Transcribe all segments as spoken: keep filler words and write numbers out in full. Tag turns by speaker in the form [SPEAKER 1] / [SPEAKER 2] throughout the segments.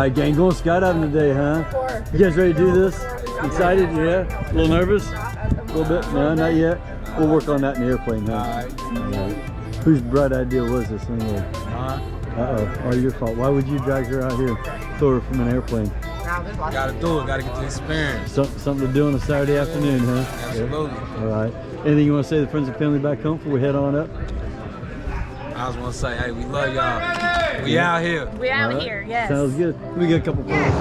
[SPEAKER 1] right, gang, going skydiving today, huh? You guys ready to do this? Excited? Yeah? A little nervous? A little bit? No, not yet. We'll work on that in the airplane, huh? All right. All right. Whose bright idea was this anyway? Uh-huh. Uh-oh. Oh, your fault. Why would you drag her out here, throw her from an airplane?
[SPEAKER 2] Gotta do it. Gotta get the experience.
[SPEAKER 1] Some, something to do on a Saturday afternoon, huh?
[SPEAKER 2] Absolutely.
[SPEAKER 1] Yeah. All right. Anything you want to say to the friends and family back home before we head on up?
[SPEAKER 2] I just want to say, hey, we love y'all. We out here.
[SPEAKER 3] We out
[SPEAKER 1] right.
[SPEAKER 3] here, yes.
[SPEAKER 1] Sounds good. We got a couple points.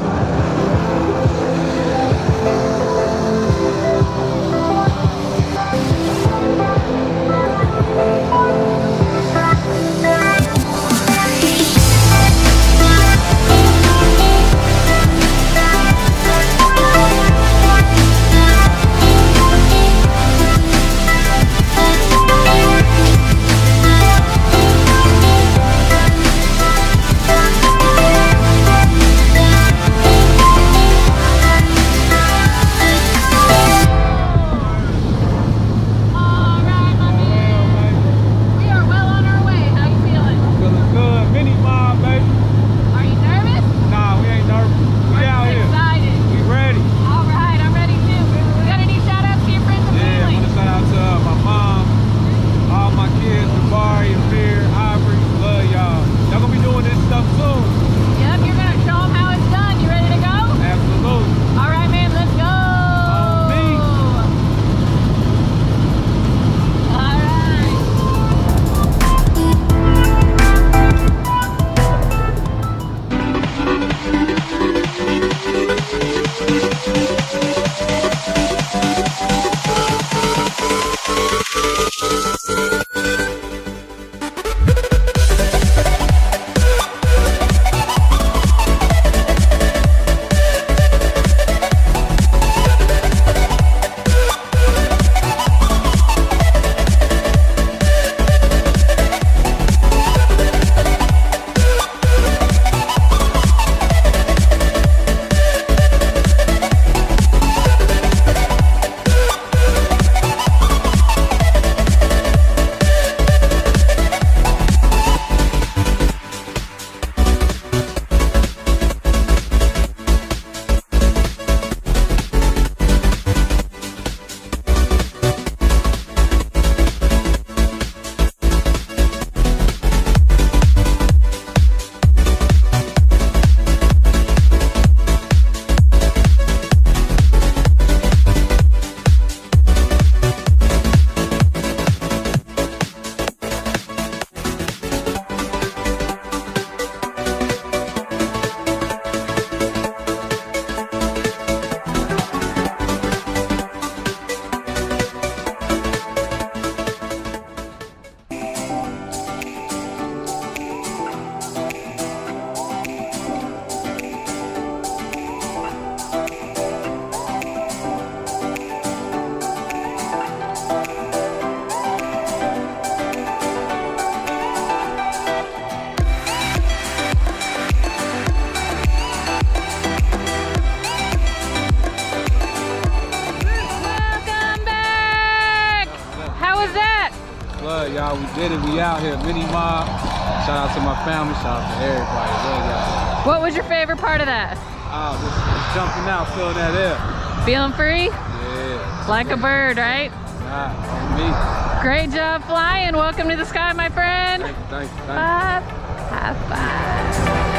[SPEAKER 2] Y'all, we did it. We out here. Mini Mob. Shout out to my family. Shout out to everybody. Love y'all.
[SPEAKER 3] What was your favorite part of that?
[SPEAKER 2] Oh, just, just jumping out, feeling that air.
[SPEAKER 3] Feeling free?
[SPEAKER 2] Yeah.
[SPEAKER 3] Like a bird, right?
[SPEAKER 2] Nah, on me.
[SPEAKER 3] Great job flying. Welcome to the sky, my friend.
[SPEAKER 2] Thank you, thank you, thank you.
[SPEAKER 3] High five. High five.